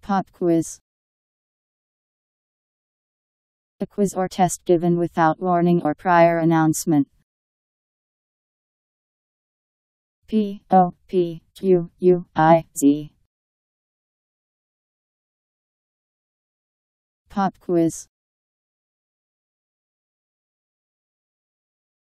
Pop quiz. A quiz or test given without warning or prior announcement. POPQUIZ. Pop quiz.